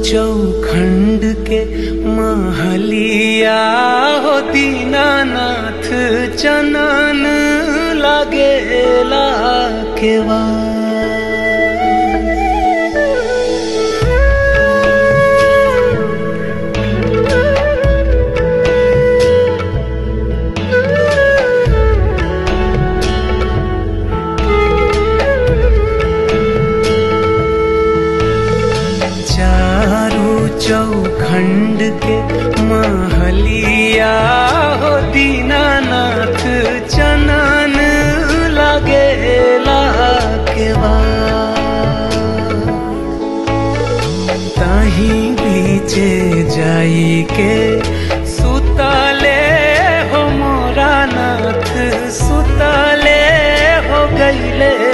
चौखंड के महलिया हो दीनानाथ चनन लागेला केवा। चौखंड के महलिया हो दीनानाथ चनन लागेला केवा। ताही बीचे जाई के सुतले हो मोरा नाथ सुतले हो गईले